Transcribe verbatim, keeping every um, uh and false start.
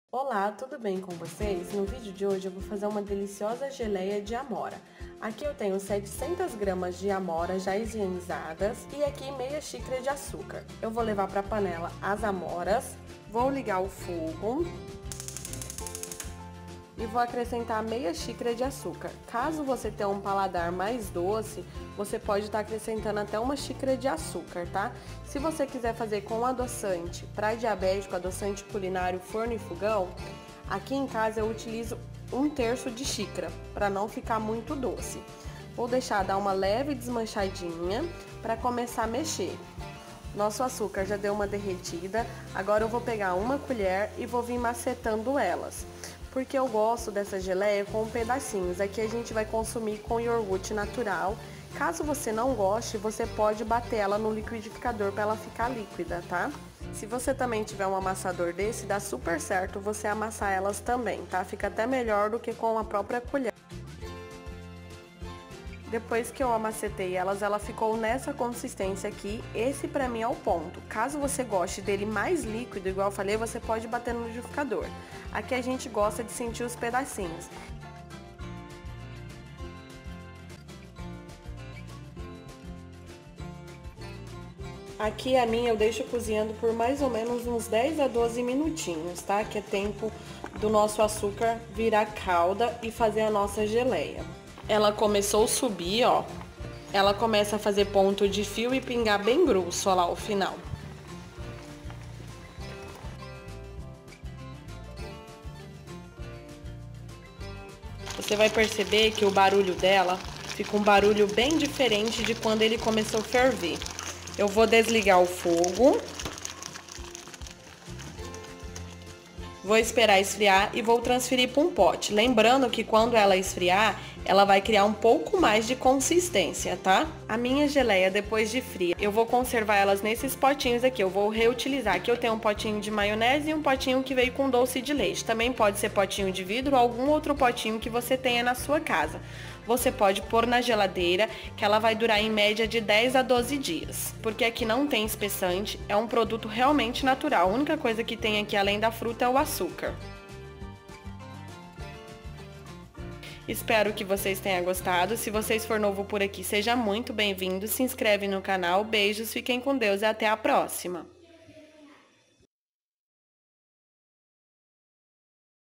Olá, tudo bem com vocês? No vídeo de hoje eu vou fazer uma deliciosa geleia de amora. Aqui eu tenho setecentas gramas de amora já higienizadas e aqui meia xícara de açúcar. Eu vou levar para a panela as amoras, vou ligar o fogo e vou acrescentar meia xícara de açúcar. Caso você tenha um paladar mais doce, você pode estar acrescentando até uma xícara de açúcar, tá? Se você quiser fazer com adoçante para diabético, adoçante culinário forno e fogão, aqui em casa eu utilizo um terço de xícara, para não ficar muito doce. Vou deixar dar uma leve desmanchadinha para começar a mexer. Nosso açúcar já deu uma derretida, agora eu vou pegar uma colher e vou vir macetando elas. Porque eu gosto dessa geleia com pedacinhos. Aqui a gente vai consumir com iogurte natural. Caso você não goste, você pode bater ela no liquidificador para ela ficar líquida, tá? Se você também tiver um amassador desse, dá super certo você amassar elas também, tá? Fica até melhor do que com a própria colher. Depois que eu amacetei elas, ela ficou nessa consistência aqui. Esse pra mim é o ponto. Caso você goste dele mais líquido, igual eu falei, você pode bater no liquidificador. Aqui a gente gosta de sentir os pedacinhos. Aqui a minha eu deixo cozinhando por mais ou menos uns dez a doze minutinhos, tá? Que é tempo do nosso açúcar virar calda e fazer a nossa geleia. Ela começou a subir, ó. Ela começa a fazer ponto de fio e pingar bem grosso, ó lá, o final. Você vai perceber que o barulho dela fica um barulho bem diferente de quando ele começou a ferver. Eu vou desligar o fogo. Vou esperar esfriar e vou transferir para um pote. Lembrando que quando ela esfriar, ela vai criar um pouco mais de consistência, tá? A minha geleia, depois de fria, eu vou conservar elas nesses potinhos aqui. Eu vou reutilizar. Aqui eu tenho um potinho de maionese e um potinho que veio com doce de leite. Também pode ser potinho de vidro ou algum outro potinho que você tenha na sua casa. Você pode pôr na geladeira, que ela vai durar em média de dez a doze dias. Porque aqui não tem espessante, é um produto realmente natural. A única coisa que tem aqui além da fruta é o açúcar. Espero que vocês tenham gostado. Se vocês for novo por aqui, seja muito bem-vindo. Se inscreve no canal. Beijos, fiquem com Deus e até a próxima.